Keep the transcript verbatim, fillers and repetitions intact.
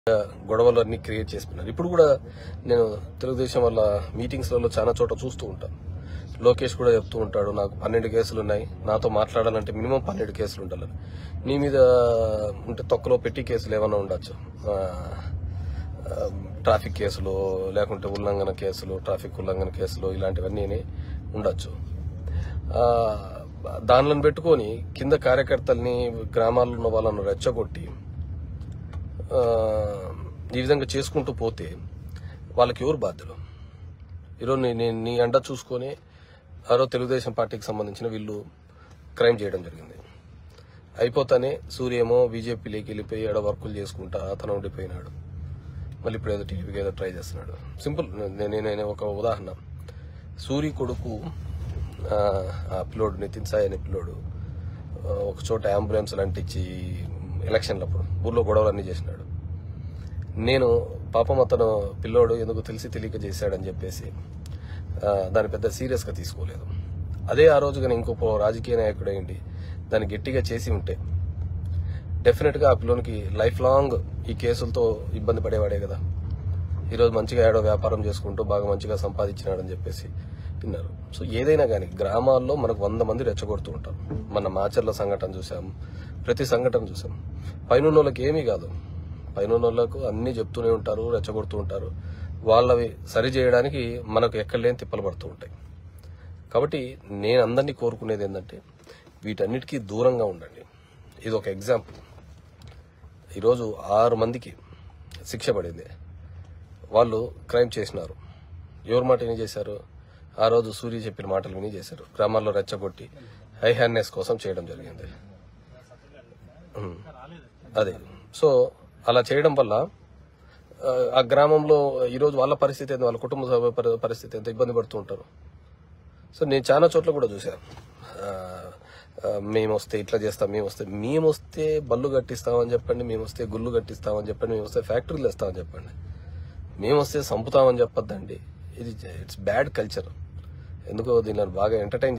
గొడవలు అన్ని క్రియేట్ చేసుకున్నారు. ఇప్పుడు కూడా నేను తెలుగుదేశం వల్ల మీటింగ్స్లలో చాలా చోట చూస్తూ ఉంటాను. లోకేష్ కూడా చెప్తూ ఉంటాడు, నాకు పన్నెండు కేసులు ఉన్నాయి, నాతో మాట్లాడాలంటే మినిమం పన్నెండు కేసులు ఉండాలని. నీ మీద ఉంటే తొక్కలో పెట్టి కేసులు ఏమైనా ఉండొచ్చు, ట్రాఫిక్ కేసులు లేకుంటే ఉల్లంఘన కేసులు, ట్రాఫిక్ ఉల్లంఘన కేసులు ఇలాంటివన్నీ ఉండొచ్చు. దానిలను పెట్టుకొని కింద కార్యకర్తల్ని, గ్రామాల్లో ఉన్న వాళ్ళను రెచ్చగొట్టి ఈ విధంగా చేసుకుంటూ పోతే వాళ్ళకి ఎవరు బాధ్యులు? ఈరోజు నేను నీ అండ చూసుకొని ఆరో తెలుగుదేశం పార్టీకి సంబంధించిన వీళ్ళు క్రైమ్ చేయడం జరిగింది. అయిపోతానే సూర్యేమో బీజేపీలోకి వెళ్ళిపోయి ఏడో వర్కులు చేసుకుంటా అతను ఉండిపోయినాడు. మళ్ళీ ఇప్పుడు ఏదో టీడీపీకి ఏదో ట్రై చేస్తున్నాడు. సింపుల్, నేను ఒక ఉదాహరణ. సూరి కొడుకు ఆ పిల్లోడు నితిన్ సాయి అనే పిల్లోడు ఒక చోట అంబులెన్స్ అంటించి ఎలక్షన్లప్పుడు ఊర్లో గొడవలు అన్ని చేసినాడు. నేను పాపం అతను పిల్లోడు ఎందుకు తెలిసి తెలియక చేశాడని చెప్పేసి దాన్ని పెద్ద సీరియస్ గా తీసుకోలేదు. అదే ఆ రోజు కానీ ఇంకో రాజకీయ నాయకుడు ఏంటి దాన్ని గట్టిగా చేసి ఉంటే డెఫినెట్ గా ఆ పిల్లోనికి లైఫ్ లాంగ్ ఈ కేసులతో ఇబ్బంది పడేవాడే కదా. ఈరోజు మంచిగా ఏడో వ్యాపారం చేసుకుంటూ బాగా మంచిగా సంపాదించినాడని చెప్పేసి విన్నారు. సో ఏదైనా కానీ గ్రామాల్లో మనకు వంద మంది రెచ్చగొడుతూ ఉంటారు. మన మాచర్ల సంఘటన చూసాం, ప్రతి సంఘటన చూసాం. పైన వాళ్ళకి ఏమీ కాదు, పైన వాళ్ళకు అన్ని చెప్తూనే ఉంటారు, రెచ్చగొడుతూ ఉంటారు. వాళ్ళవి సరి చేయడానికి మనకు ఎక్కడలేని తిప్పలు పడుతూ ఉంటాయి. కాబట్టి నేను అందరినీ కోరుకునేది ఏంటంటే వీటన్నిటికీ దూరంగా ఉండండి. ఇది ఒక ఎగ్జాంపుల్. ఈరోజు ఆరు మందికి శిక్ష పడింది. వాళ్ళు క్రైమ్ చేసినారు. ఎవరి మాట విని చేశారు? ఆ రోజు సూర్య చెప్పిన మాటలు విని చేశారు. గ్రామాల్లో రెచ్చగొట్టి హై హ్యాండ్నెస్ కోసం చేయడం జరిగింది. అదే సో అలా చేయడం వల్ల ఆ గ్రామంలో ఈరోజు వాళ్ళ పరిస్థితి ఏంటి, వాళ్ళ కుటుంబ సభ్యుల పరిస్థితి ఎంత ఇబ్బంది పడుతూ ఉంటారు. సో నేను చాలా చోట్ల కూడా చూశాను. మేము వస్తే ఇట్లా చేస్తాం, మేము వస్తే మేము వస్తే బళ్ళు కట్టిస్తామని చెప్పండి, మేము వస్తే గుళ్ళు కట్టిస్తామని చెప్పండి, మేము వస్తే ఫ్యాక్టరీలు వేస్తామని చెప్పండి, మేము వస్తే సంపుతామని చెప్పొద్దండి. ఇది ఇట్స్ బ్యాడ్ కల్చర్. ఎందుకో దీన్ని బాగా ఎంటర్టైన్